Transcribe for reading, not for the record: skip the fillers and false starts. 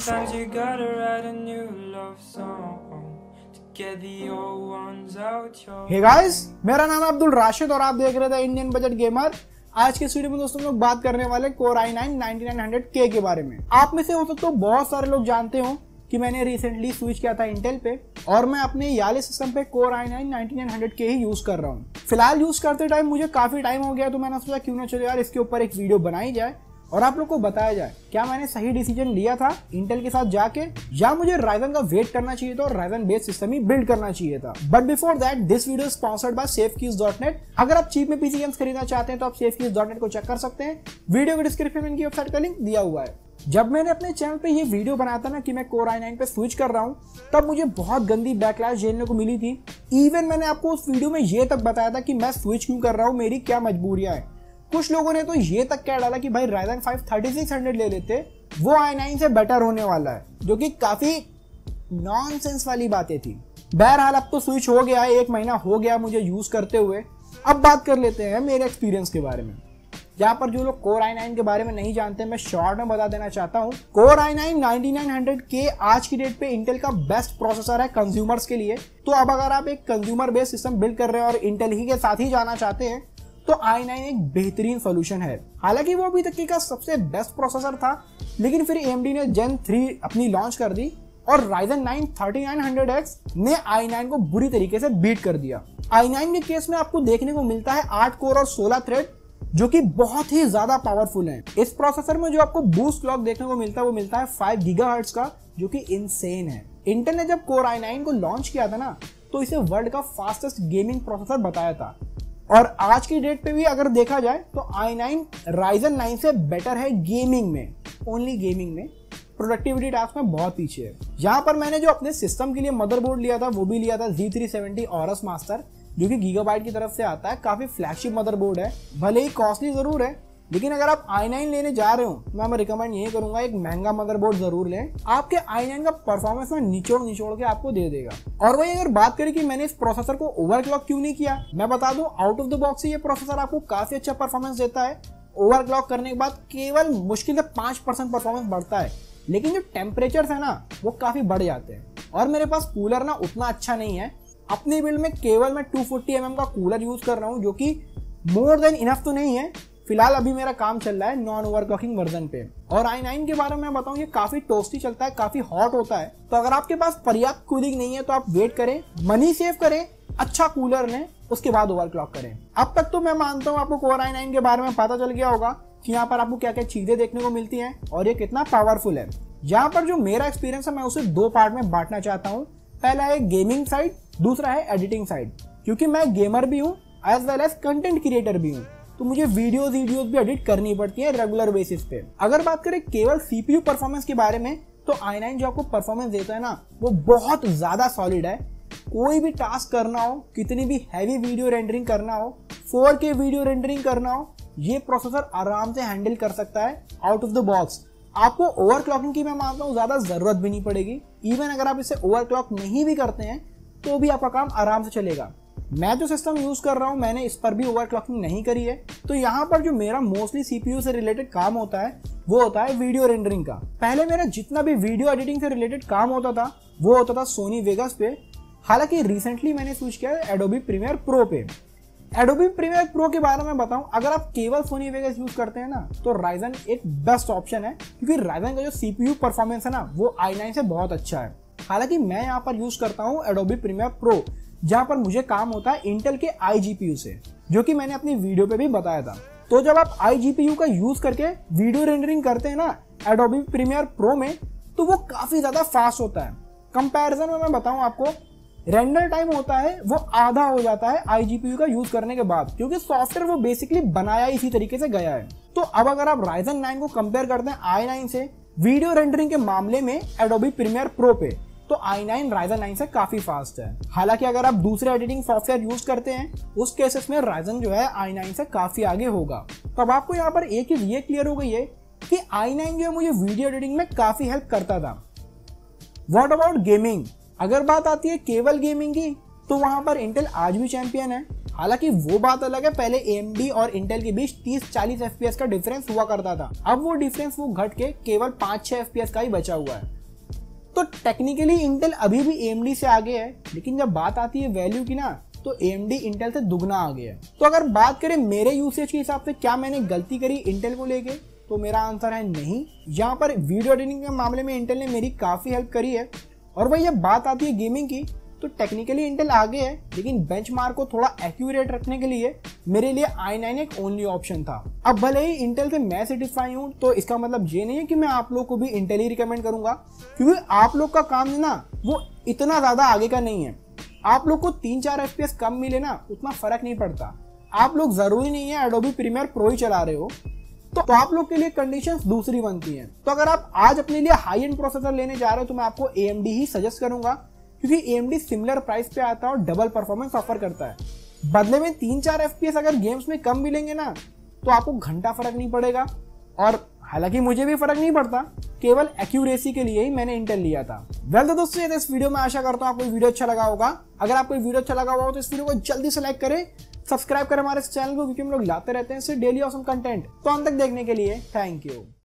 Sometimes you gotta write a new love song to get the old ones out your hey guys, मेरा नाम है अब्दुल राशिद और आप देख रहे थे इंडियन बजट गेमर। आज के इस वीडियो में दोस्तों हम लोग बात करने वाले Core i9 9900K के बारे में। आप में से हो सकते हो बहुत सारे लोग जानते हो कि मैंने रिसेंटली स्विच किया था इंटेल पे और मैं अपने याले सिस्टम पे Core i9 9900K ही यूज कर रहा हूँ। फिलहाल यूज करते टाइम मुझे काफी टाइम हो गया तो मैंने सोचा क्यों ना चलो यार इसके ऊपर एक वीडियो बनाई जाए और आप लोग को बताया जाए क्या मैंने सही डिसीजन लिया था इंटेल के साथ जाके या मुझे राइजन का वेट करना चाहिए था और राइजन बेस्ड सिस्टम ही बिल्ड करना चाहिए था। But before that this video is sponsored by safekeys.net। अगर आप चीप में पीसी गेम्स खरीदना चाहते हैं तो आप safekeys.net को चेक कर सकते हैं। वीडियो के डिस्क्रिप्शन में इनकी वेबसाइट का लिंक दिया हुआ है। जब मैंने अपने चैनल पे ये वीडियो बनाया था ना कि मैं Core i9 पे स्विच कर रहा हूँ तब मुझे बहुत गंदी बैकलैश झेलने को मिली थी। इवन मैंने आपको उस वीडियो में ये तक बताया था कि मैं स्विच क्यों कर रहा हूँ, मेरी क्या मजबूरियां हैं। कुछ लोगों ने तो ये तक कह डाला कि भाई Ryzen 5 3600 ले लेते, वो i9 से बेटर होने वाला है, जो कि काफी नॉनसेंस वाली बातें थी। बहरहाल अब तो स्विच हो गया है, 1 महीना हो गया मुझे यूज करते हुए। अब बात कर लेते हैं मेरे एक्सपीरियंस के बारे में। यहाँ पर जो लोग Core i9 के बारे में नहीं जानते, मैं शॉर्ट में बता देना चाहता हूँ। Core i9 9900K आज की डेट पे इंटेल का बेस्ट प्रोसेसर है कंज्यूमर्स के लिए। तो अब अगर आप एक कंज्यूमर बेस्ड सिस्टम बिल्ड कर रहे हैं और इंटेल ही के साथ ही जाना चाहते हैं तो i9 एक बेहतरीन सोल्यूशन है। हालांकि वो अभी तक का सबसे बेस्ट प्रोसेसर था, लेकिन फिर AMD ने Gen 3 अपनी लॉन्च कर दी और Ryzen 9 3900X ने i9 को बुरी तरीके से बीट कर दिया। i9 के केस में आपको देखने को मिलता है 8 कोर और 16 थ्रेड, जो कि बहुत ही ज्यादा पावरफुल है। इस प्रोसेसर में जो आपको बूस्ट क्लॉक देखने को मिलता है वो मिलता है 5 गीगाहर्ट्ज का, जो कि इनसेन है। इंटेल ने जब Core i9 को लॉन्च किया था ना तो इसे वर्ल्ड का फास्टेस्ट गेमिंग प्रोसेसर बताया था और आज की डेट पे भी अगर देखा जाए तो i9 Ryzen 9 से बेटर है गेमिंग में, ओनली गेमिंग में। प्रोडक्टिविटी टास्क में बहुत पीछे है। यहाँ पर मैंने जो अपने सिस्टम के लिए मदरबोर्ड लिया था वो भी लिया था Z370 Aorus Master, जो कि गीगाबाइट की तरफ से आता है। काफी फ्लैगशिप मदरबोर्ड है, भले ही कॉस्टली जरूर है, लेकिन अगर आप i9 लेने जा रहे हो मैं रिकमेंड ये करूंगा एक महंगा मदरबोर्ड जरूर लें। आपके i9 का परफॉर्मेंस ना निचोड़ के आपको दे देगा। और वही अगर बात करें कि मैंने इस प्रोसेसर को ओवरक्लॉक क्यों नहीं किया, मैं बता दूं आउट ऑफ द बॉक्स ये प्रोसेसर आपको काफी अच्छा परफॉर्मेंस देता है। ओवरक्लॉक करने के बाद केवल मुश्किल से 5% परफॉर्मेंस बढ़ता है, लेकिन जो टेम्परेचर है ना वो काफी बढ़ जाते हैं। और मेरे पास कूलर ना उतना अच्छा नहीं है, अपनी बिल्ड में केवल मैं 240 mm का कूलर यूज कर रहा हूँ, जो कि मोर देन इनफ तो नहीं है। फिलहाल अभी मेरा काम चल रहा है नॉन ओवरक्लॉकिंग वर्जन पे। और i9 के बारे में मैं बताऊं ये काफी टोस्टी चलता है, काफी हॉट होता है। तो अगर आपके पास पर्याप्त कूलिंग नहीं है तो आप वेट करें, मनी सेव करें, अच्छा कूलर लें, उसके बाद ओवरक्लॉक करें। अब तक तो मैं मानता हूं आपको Core i9 के बारे में पता चल गया होगा कि यहाँ पर आपको क्या क्या चीजें देखने को मिलती हैं और ये कितना पावरफुल है। यहाँ पर जो मेरा एक्सपीरियंस है मैं उसे 2 पार्ट में बांटना चाहता हूँ। पहला है गेमिंग साइड, दूसरा है एडिटिंग साइड। क्योंकि मैं गेमर भी हूँ as well as content creator भी हूँ, तो मुझे वीडियोस भी एडिट करनी पड़ती है रेगुलर बेसिस पे। अगर बात करें केवल CPU परफॉर्मेंस के बारे में तो i9 जो आपको परफॉर्मेंस देता है ना वो बहुत ज्यादा सॉलिड है। कोई भी टास्क करना हो, कितनी भी हैवी वीडियो रेंडरिंग करना हो, 4K वीडियो रेंडरिंग करना हो, ये प्रोसेसर आराम से हैंडल कर सकता है आउट ऑफ द बॉक्स। आपको ओवरक्लॉकिंग की मैं मानता हूँ ज्यादा जरूरत भी नहीं पड़ेगी। इवन अगर आप इसे ओवरक्लॉक नहीं भी करते हैं तो भी आपका काम आराम से चलेगा। मैं जो सिस्टम यूज कर रहा हूं मैंने इस पर भी ओवरक्लॉकिंग नहीं करी है। तो यहाँ पर जो मेरा मोस्टली CPU से रिलेटेड काम होता है वो होता है वीडियो रेंडरिंग का। पहले मेरा जितना भी वीडियो एडिटिंग से रिलेटेड काम होता था वो होता था Sony Vegas पे। हालांकि रिसेंटली मैंने स्विच किया है Adobe Premiere Pro पे। Adobe Premiere Pro के बारे में बताऊं, अगर आप केवल Sony Vegas यूज करते हैं ना तो Ryzen एक बेस्ट ऑप्शन है, क्योंकि Ryzen का जो CPU परफॉर्मेंस है ना वो i9 से बहुत अच्छा है। हालांकि मैं यहाँ पर यूज करता हूँ Adobe Premiere Pro, जहां पर मुझे काम होता है इंटेल के iGPU से, जो कि मैंने अपनी वीडियो पे भी बताया था। तो जब आप iGPU का यूज करके वीडियो रेंडरिंग करते हैं ना Adobe Premiere Pro में तो वो काफी ज्यादा फास्ट होता है। कंपैरिजन में मैं बताऊं आपको, रेंडर टाइम होता है वो आधा हो जाता है iGPU का यूज करने के बाद, क्योंकि सॉफ्टवेयर वो बेसिकली बनाया इसी तरीके से गया है। तो अब अगर आप Ryzen 9 को कंपेयर करते हैं i9 से वीडियो रेंडरिंग के मामले में Adobe Premiere Pro पे, तो i9 Ryzen 9 से काफी फास्ट है। हालांकि अगर आप दूसरे एडिटिंग सॉफ्टवेयर यूज करते हैं उस केसेस में Ryzen जो है i9 से काफी आगे होगा। तो अब आपको यहाँ पर एक चीज ये क्लियर हो गई है कि i9 जो है मुझे वीडियो एडिटिंग में काफी हेल्प करता था। What about gaming? अगर बात आती है केवल गेमिंग की तो वहां पर इंटेल आज भी चैंपियन है। हालांकि वो बात अलग है, पहले AMD और इंटेल के बीच 30-40 FPS का डिफरेंस हुआ करता था। अब वो डिफरेंस वो घट के केवल 5-6 FPS का ही बचा हुआ है। तो टेक्निकली इंटेल अभी भी AMD से आगे है, लेकिन जब बात आती है वैल्यू की ना, तो AMD इंटेल से दुगना आगे है। तो अगर बात करें मेरे यूसेज के हिसाब से क्या मैंने गलती करी इंटेल को लेके, तो मेरा आंसर है नहीं। यहाँ पर वीडियो एडिटिंग के मामले में इंटेल ने मेरी काफी हेल्प करी है। और वही जब बात आती है गेमिंग की, तो टेक्निकली इंटेल आगे है, लेकिन बेंचमार्क को थोड़ा एक्यूरेट रखने के लिए मेरे लिए i9 एक ओनली ऑप्शन था। अब भले ही इंटेल से मैं सेटिस्फाई हूँ, तो इसका मतलब ये नहीं है कि मैं आप लोग को भी इंटेल ही रिकमेंड करूंगा, क्योंकि आप लोग का काम है ना वो इतना ज्यादा आगे का नहीं है। आप लोग को 3-4 FPS कम मिले ना, उतना फर्क नहीं पड़ता। आप लोग जरूरी नहीं है एडोबी प्रीमियर प्रो ही चला रहे हो, तो आप लोग के लिए कंडीशंस दूसरी बनती हैं। तो अगर आप आज अपने लिए हाई एंड प्रोसेसर लेने जा रहे हो, तो मैं आपको AMD ही सजेस्ट करूंगा, क्योंकि AMD सिमिलर प्राइस पे आता है और डबल परफॉर्मेंस ऑफर करता है। बदले में 3-4 FPS अगर गेम्स में कम मिलेंगे ना, तो आपको घंटा फर्क नहीं पड़ेगा। और हालांकि मुझे भी फर्क नहीं पड़ता, केवल एक्यूरेसी के लिए ही मैंने इंटेल लिया था। वेल तो दोस्तों, इस वीडियो में आशा करता हूँ आपको वीडियो अच्छा लगा होगा। अगर आपको वीडियो अच्छा लगा हो तो इस वीडियो को जल्दी से लाइक करें, सब्सक्राइब करें हमारे इस चैनल को, क्योंकि हम लोग लाते रहते हैं इससे डेली ऑसम कंटेंट। तो अंत तक देखने के लिए थैंक यू।